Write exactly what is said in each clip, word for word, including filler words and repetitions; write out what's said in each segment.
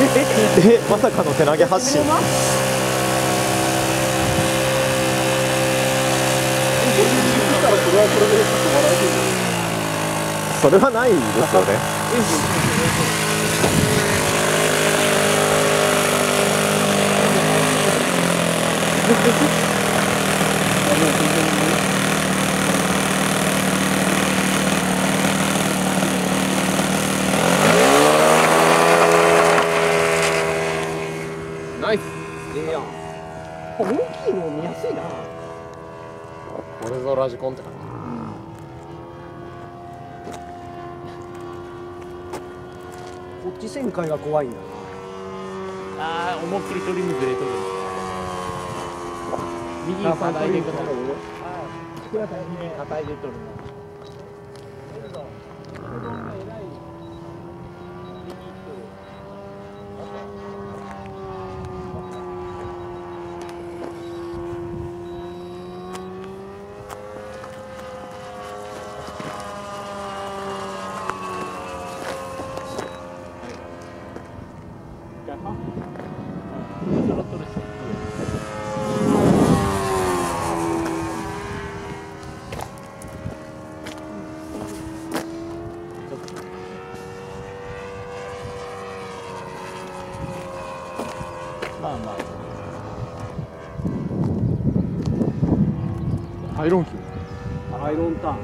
え、まさかの手投げ発進。それはないですよね。 ナイス。 ええやん。大きいの見やすいな。 これぞラジコンって感じ。 こっち旋回が怖いんだな。 ああ、思いっきりトリムずれとる。右に叩いてください。右に叩いてとるの。まあまアイロンキアイロンターン。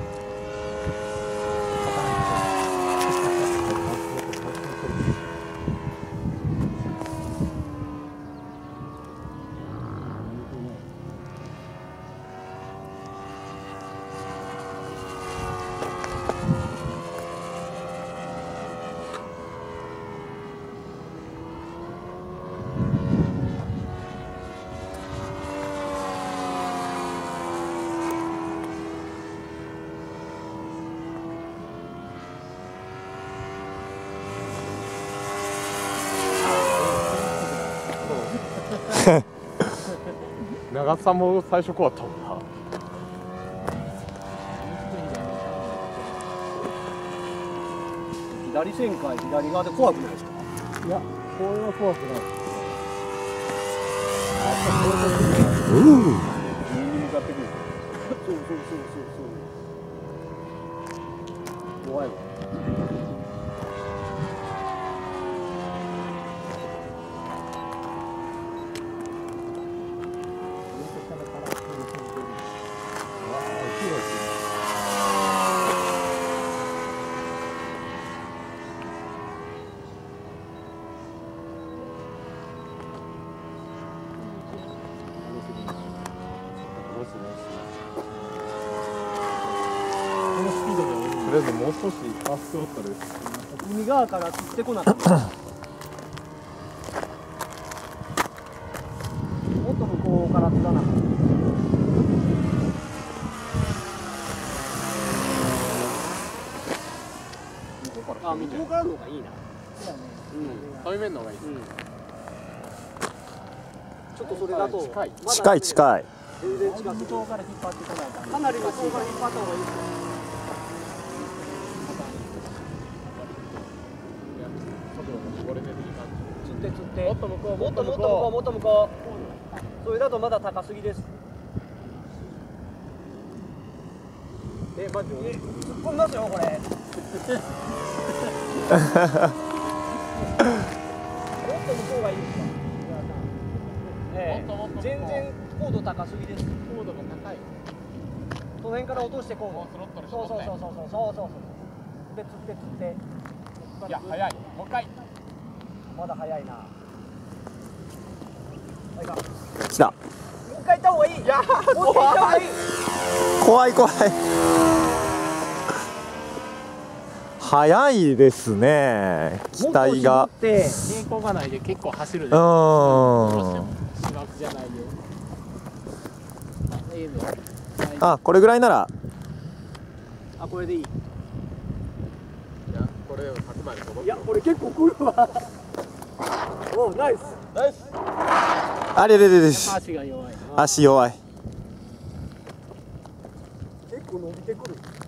長さも最初怖かったもんな。 左旋回、左側で怖くないですか？いや、これは怖くない。 うん。 右に向かってくる。そうそうそうそうそう。怖いわ。 とりあえずもう少しファーストロットです。 海側から釣ってこなかった。もっと向こうから釣らなかった。あ、向こうからの方がいいな。そうだね。 うん。対面の方がいい。 うん。ちょっとそれだと近い近い近い。 全然近く。 向こうから引っ張ってこないかかなり向こうから引っ張った方がいいですよ。釣って釣って。もっと向こう、もっと向こう、もっと向こう。それだとまだ高すぎです。え、マジで？突っ込みますよこれ。もっと向こうがいいですか？ええ、全然高度高すぎです。 高度が高い。 その辺から落として高度。そうそうそうそうそうそうそうそう。で釣って釣って。 いや、早い。もう一回。 まだ早いな。はいか。 来た。 もう一回行った方がいい。いやー、もう一回行った方がいい。 怖い怖い。速いですね。機体が。 抵抗がないで結構走るね。 うん。 芝生じゃないよ。あ、いいね。 あ、これぐらいなら。 あ、これでいい。 いや、これをひゃくまで届く。 いや、これ結構来るわ。お、ナイス。ナイス。 あれれれれ。 足が弱い。 足弱い。 結構伸びてくる。